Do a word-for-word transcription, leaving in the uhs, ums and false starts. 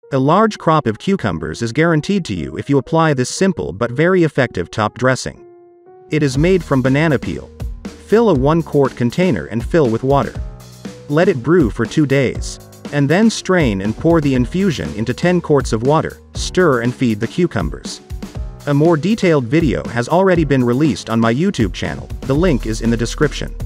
A large crop of cucumbers is guaranteed to you if you apply this simple but very effective top dressing. It is made from banana peel. Fill a one quart container and fill with water. Let it brew for two days. And then strain and pour the infusion into ten quarts of water, stir and feed the cucumbers. A more detailed video has already been released on my YouTube channel, the link is in the description.